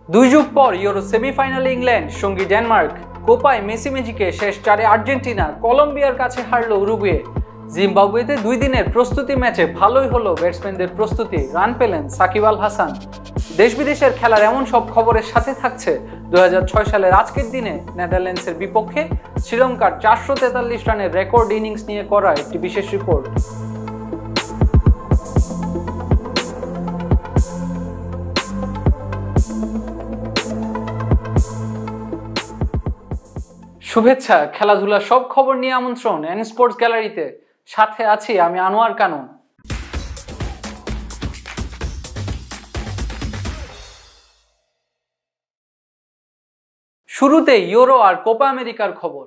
দুই যুগ পর ইউরো সেমিফাইনালে ইংল্যান্ড, সঙ্গী ডেনমার্ক। কোপায় মেসি ম্যাজিকে শেষ চারে আর্জেন্টিনা, কলম্বিয়ার কাছে হারল উরুগুয়ে। জিম্বাবুয়েতে 2 দিনের প্রস্তুতি ম্যাচে ভালোই হলো ব্যাটসম্যানদের প্রস্তুতি, রান পেলেন সাকিব আল হাসান। দেশ বিদেশের খেলার এমন সব খবরের সাথে থাকছে 2006 সালের আজকের দিনে নেদারল্যান্ডসের বিপক্ষে শ্রীলঙ্কার 443 রানের রেকর্ড ইনিংস নিয়ে করা একটি বিশেষ রিপোর্ট। শুভেচ্ছা, খেলাধুলা সব খবর নিয়ে আমন্ত্রণ স্পোর্টস গ্যালারিতে। সাথে আছি আমি আনোয়ার কানুন। শুরুতে ইউরো আর কোপা আমেরিকার খবর।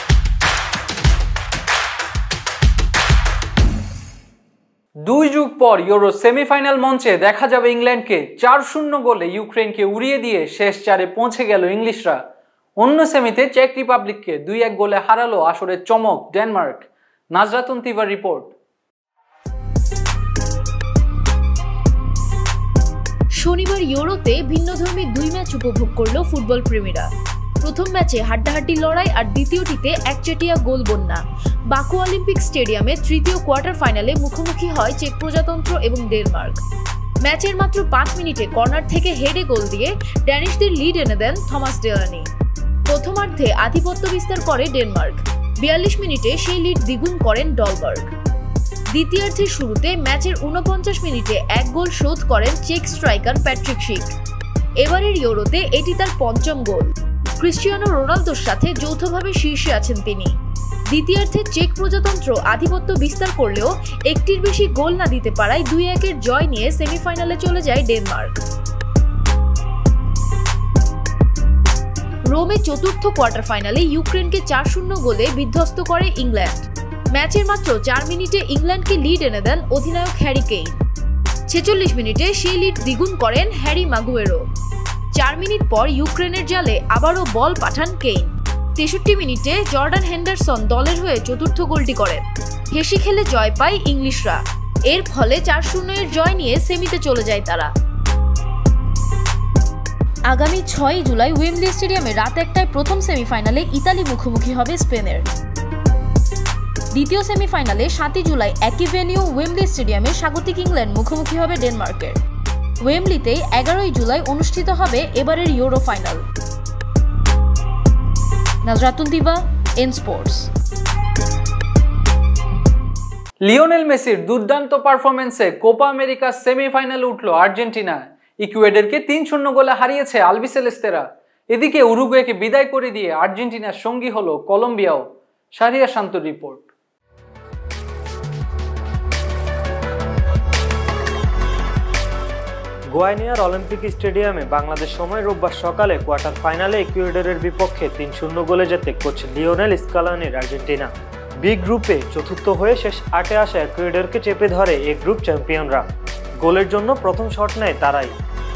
দুই যুগ পর ইউরো সেমিফাইনাল মঞ্চে দেখা যাবে ইংল্যান্ডকে। 4-0 গোলে ইউক্রেনকে উড়িয়ে দিয়ে শেষ চারে পৌঁছে গেল ইংলিশরা। অন্য সেমিতে চেক রিপাবলিককে 2-1 গোলে হারালো আসরের চমক ডেনমার্ক। নাজরাতুন তিভার রিপোর্ট। শনিবার ইউরোতে ভিন্নধর্মী 2 ম্যাচ উপভোগ করল ফুটবল প্রেমীরা। প্রথম ম্যাচে হাড্ডাহাড্ডি লড়াই আর দ্বিতীয়টিতে একচেটিয়া গোল বন্যা। বাকু অলিম্পিক স্টেডিয়ামে তৃতীয় কোয়ার্টার ফাইনালে মুখোমুখি হয় চেক প্রজাতন্ত্র এবং ডেনমার্ক। ম্যাচের মাত্র 5 মিনিটে কর্নার থেকে হেডে গোল দিয়ে ড্যানিশদের লিড এনে দেন থমাস ডেলানি। প্রথমার্ধে আধিপত্য বিস্তার করে ডেনমার্ক। 42 মিনিটে সেই লিড দ্বিগুণ করেন ডলবার্গ। দ্বিতীয়ার্ধের শুরুতে ম্যাচের 49 মিনিটে 1 গোল শোধ করেন চেক স্ট্রাইকার প্যাট্রিক শিক। এবারের ইউরোতে এটি তার 5ম গোল। ক্রিস্টিয়ানো রোনালদোর সাথে যৌথভাবে শীর্ষে আছেন তিনি। দ্বিতীয়ার্ধে চেক প্রজাতন্ত্র আধিপত্য বিস্তার করলেও একটির বেশি গোল না দিতে পারায় 2-1 জয় নিয়ে সেমিফাইনালে চলে যায় ডেনমার্ক। রোমে চতুর্থ কোয়ার্টার ফাইনালে ইউক্রেনকে 4-0 গোলে বিধ্বস্ত করে ইংল্যান্ড। ম্যাচের মাত্র 4 মিনিটে ইংল্যান্ডকে লিড এনে দেন অধিনায়ক হ্যারি কেইন। 46 মিনিটে সেই লিড দ্বিগুণ করেন হ্যারি মাগুয়েরো। 4 মিনিট পর ইউক্রেনের জালে আবারও বল পাঠান কেইন। 63 মিনিটে জর্ডান হেন্ডারসন দলের হয়ে চতুর্থ গোলটি করেন। হেসে খেলে জয় পায় ইংলিশরা। এর ফলে 4-0 জয় নিয়ে সেমিতে চলে যায় তারা। আগামী 6 জুলাই ওয়েম্বলি স্টেডিয়ামে রাত 1টায় প্রথম সেমিফাইনালে ইতালি মুখোমুখি হবে স্পেনের। দ্বিতীয় সেমিফাইনালে 7 জুলাই একই ভেন্যু ওয়েম্বলি স্টেডিয়ামে স্বাগতিক ইংল্যান্ড মুখোমুখি হবে ডেনমার্কের। ওয়েম্বলিতে 11 জুলাই অনুষ্ঠিত হবে এবারের Euro final. Nazratun Tiva, nsports। Lionel মেসির দুর্দান্ত পারফরম্যান্সে কোপা আমেরিকার সেমিফাইনালে উঠল আর্জেন্টিনা। ইকুয়েডরকে 3-0 গোলে হারিয়েছে আলবিসেলেস্তেরা। এদিকে উরুগুয়েকে বিদায় করে দিয়ে আর্জেন্টিনার সঙ্গী হলো কলম্বিয়াও। শাহরিয়ার শান্তর রিপোর্ট। গুয়াইনিয়ার অলিম্পিক স্টেডিয়ামে বাংলাদেশ সময় রোববার সকালে কোয়ার্টার ফাইনালে ইকুয়েডরের বিপক্ষে 3-0 গোলে জেতে কোচ লিওনেল স্কালোনির আর্জেন্টিনা। বি গ্রুপে চতুর্থ হয়ে শেষ 8-এ আসা ইকুয়েডরকে চেপে ধরে এ গ্রুপ চ্যাম্পিয়নরা। গোলের জন্য প্রথম শট নেয় তারাই।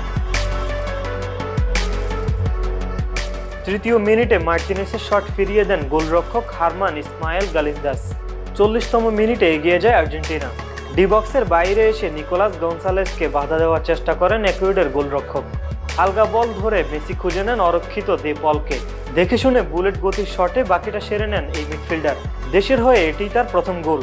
তৃতীয় মিনিটে মার্টিনেসের শট ফিরিয়ে দেন গোলরক্ষক হারমান ইসমাইল গালিন্দাস। 40তম মিনিটে এগিয়ে যায় আর্জেন্টিনা। ডি বক্সের বাইরে এসে নিকোলাস গনসালেসকে বাধা দেওয়ার চেষ্টা করেন ইকুয়েডর গোলরক্ষক। আলগা বল ধরে মেসি খুঁজে নেন অরক্ষিত দে পলকে। দেখে শুনে বুলেট গতির শটে বাকিটা সেরে নেন এই মিডফিল্ডার। দেশের হয়ে এটি তার প্রথম গোল।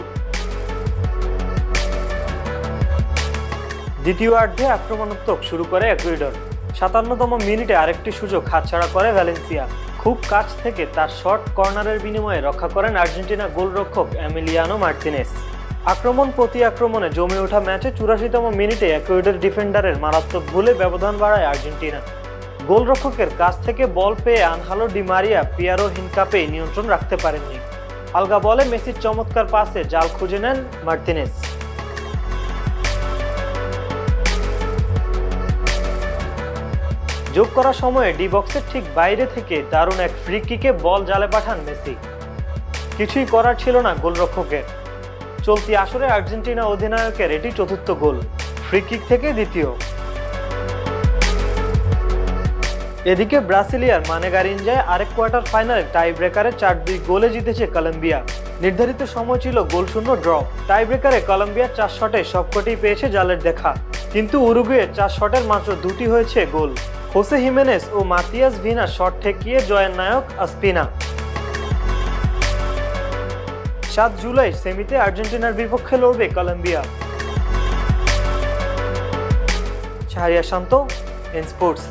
দ্বিতীয়ার্ধে আক্রমণাত্মক শুরু করে ইকুয়েডর। 57তম মিনিটে আরেকটি সুযোগ হাতছাড়া করে ভ্যালেন্সিয়া। খুব কাছ থেকে তার শট কর্নারের বিনিময়ে রক্ষা করেন আর্জেন্টিনা গোলরক্ষক এমিলিয়ানো মার্টিনেস। আক্রমণ প্রতি আক্রমণে জমে ওঠা ম্যাচে 84তম মিনিটে ইকুয়েডর ডিফেন্ডারের মারাত্মক ভুলে ব্যবধান বাড়ায় আর্জেন্টিনা। গোলরক্ষকের কাছ থেকে বল পেয়ে আনহালো ডি মারিয়া পিয়ারো হিনকাপে নিয়ন্ত্রণ রাখতে পারেননি। আলগা বলে মেসির চমৎকার পাসে জাল খুঁজে নেন মার্টিনেস। যোগ করার সময়ে ডি বক্সের ঠিক বাইরে থেকে দারুণ এক ফ্রি কিকে বল জালে পাঠান মেসি। কিছুই করার ছিল না গোলরক্ষকের। চলতি আসরে আর্জেন্টিনা অধিনায়কের এটি চতুর্থ গোল, ফ্রি কিক থেকে দ্বিতীয়। এদিকে ব্রাজিলিয়ার মানে গারিঞ্জায় আরেক কোয়ার্টার ফাইনালে টাই ব্রেকারে 4-2 গোলে জিতেছে কলম্বিয়া। নির্ধারিত সময় ছিল গোলশূন্য ড্র। টাই ব্রেকারে কলম্বিয়ার 4 শটে সবকটি পেয়েছে জালের দেখা, কিন্তু উরুগুয়ে 4 শটের মাত্র 2টি হয়েছে গোল। হোসে হিমেনেস ও মাতিয়াস ভিনা শট ঠেকিয়ে জয়ের নায়ক আসপিনা। 7 জুলাই সেমিতে আর্জেন্টিনার বিপক্ষে লড়বে কলম্বিয়া। শাহরিয়ার শান্ত, nsports।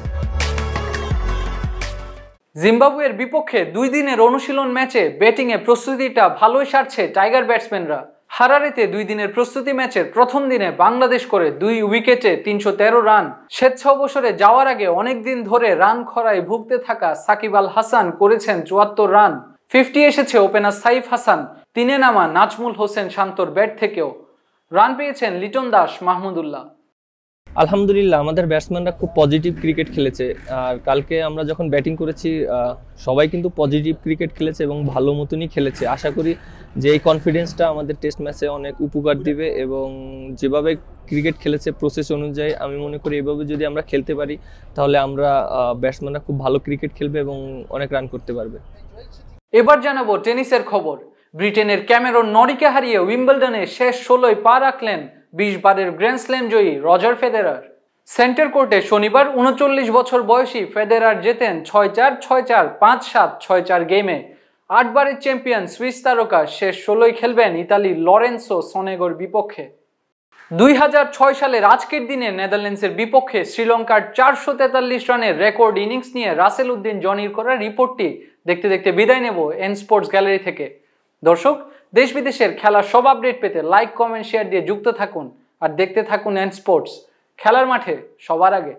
জিম্বাবুয়ের বিপক্ষে 2 দিনের অনুশীলন ম্যাচে ব্যাটিংয়ে প্রস্তুতিটা ভালোই সারছে টাইগার ব্যাটসম্যানরা। হারারেতে 2 দিনের প্রস্তুতি ম্যাচের প্রথম দিনে বাংলাদেশ করে 2 উইকেটে 313 রান। স্বেচ্ছা অবসরে যাওয়ার আগে অনেকদিন ধরে রান খরায় ভুগতে থাকা সাকিব আল হাসান করেছেন 74 রান। 50 এসেছে ওপেনার সাইফ হাসান, 3-এ নামা নাজমুল হোসেন শান্তর ব্যাট থেকেও। রান পেয়েছেন লিটন দাস, মাহমুদুল্লাহ। আলহামদুলিল্লাহ, আমাদের ব্যাটসম্যানরা খুব পজিটিভ ক্রিকেট খেলেছে। আর কালকে আমরা যখন ব্যাটিং করেছি সবাই কিন্তু পজিটিভ ক্রিকেট খেলেছে এবং ভালো মতনই খেলেছে। আশা করি যে এই কনফিডেন্সটা আমাদের টেস্ট ম্যাচে অনেক উপকার দিবে এবং যেভাবে ক্রিকেট খেলেছে প্রসেস অনুযায়ী আমি মনে করি এভাবে যদি আমরা খেলতে পারি তাহলে আমরা ব্যাটসম্যানরা খুব ভালো ক্রিকেট খেলবে এবং অনেক রান করতে পারবে। এবার জানাবো টেনিসের খবর। ব্রিটেনের ক্যামেরন নরিকে হারিয়ে উইম্বলডনে শেষ 16য় পা রাখলেন 20 বারের গ্র্যান্ড স্ল্যাম জয়ী রজার ফেদেরার। সেন্টার কোর্টে শনিবার 39 বছর বয়সী ফেদেরার জেতেন 6-4, 6-4, 5-7, 6-4 গেমে। 8 বারের চ্যাম্পিয়ন সুইস তারকা শেষ 16য় খেলবেন ইতালির লরেন্সো সোনেগোর বিপক্ষে। 2006 সালের আজকের দিনে নেদারল্যান্ডসের বিপক্ষে শ্রীলঙ্কার 443 রানের রেকর্ড ইনিংস নিয়ে রাসেল উদ্দিন জনির করা রিপোর্টটি দেখতে দেখতে বিদায় নেব nsports গ্যালারি থেকে। দর্শক, দেশ বিদেশের খেলার সব আপডেট পেতে লাইক, কমেন্ট, শেয়ার দিয়ে যুক্ত থাকুন আর দেখতে থাকুন nsports, খেলার মাঠে সবার আগে।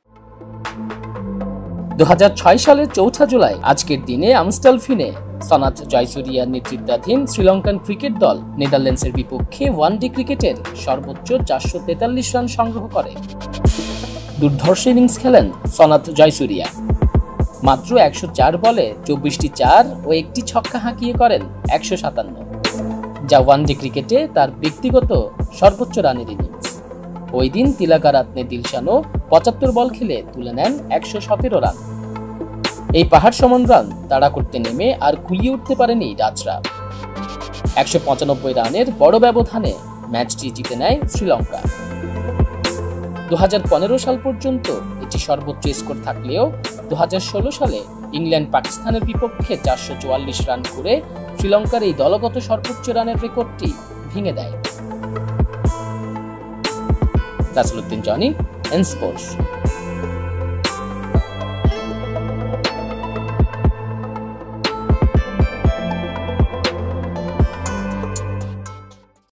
2006 সালের 4 জুলাই আজকের দিনে আমস্টালফিনে সনাথ জয়সুরিয়ার নেতৃত্বাধীন শ্রীলঙ্কান ক্রিকেট দল নেদারল্যান্ডসের বিপক্ষে ওয়ানডে ক্রিকেটের সর্বোচ্চ 443 রান সংগ্রহ করে। দুর্ধর্ষ ইনিংস খেলেন সনাথ জয়সুরিয়া। মাত্র 104 বলে 24টি 4 ও একটি ছক্কা হাঁকিয়ে করেন 157, যা ওয়ানডে ক্রিকেটে তার ব্যক্তিগত সর্বোচ্চ রানের ইনিংস। ওই দিন তিলাকারাত্নে দিলশানও 75 বল খেলে তুলে নেন 117 রান। এই পাহাড় সমান রান তাড়া করতে নেমে আর কুলিয়ে উঠতে পারেনি ডাচরা। 195 রানের বড় ব্যবধানে ম্যাচটি জিতে নেয় শ্রীলঙ্কা। 2015 সাল পর্যন্ত এটি সর্বোচ্চ স্কোর থাকলেও 2016 সালে ইংল্যান্ড পাকিস্তানের বিপক্ষে 444 রান করে শ্রীলঙ্কার এই দলগত সর্বোচ্চ রানের রেকর্ডটি ভেঙে দেয়। রাসেল উদ্দিন জনি, nsports।